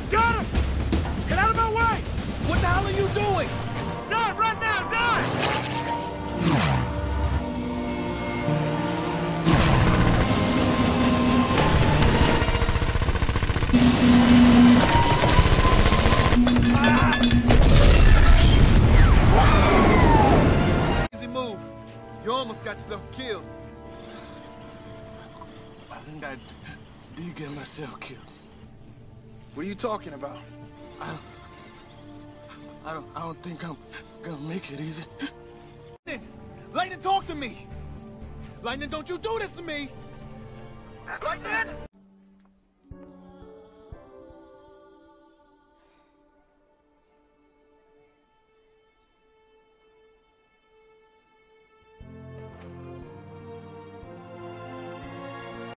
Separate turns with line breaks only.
Got him! Get out of my way!
What the hell are you doing?
Dive right now! Dive!
Easy move. You almost got yourself killed.
I think I did get myself killed.
What are you talking about?
I don't think I'm gonna make it easy.
Lightning, talk to me! Lightning, don't you do this to me!
Lightning!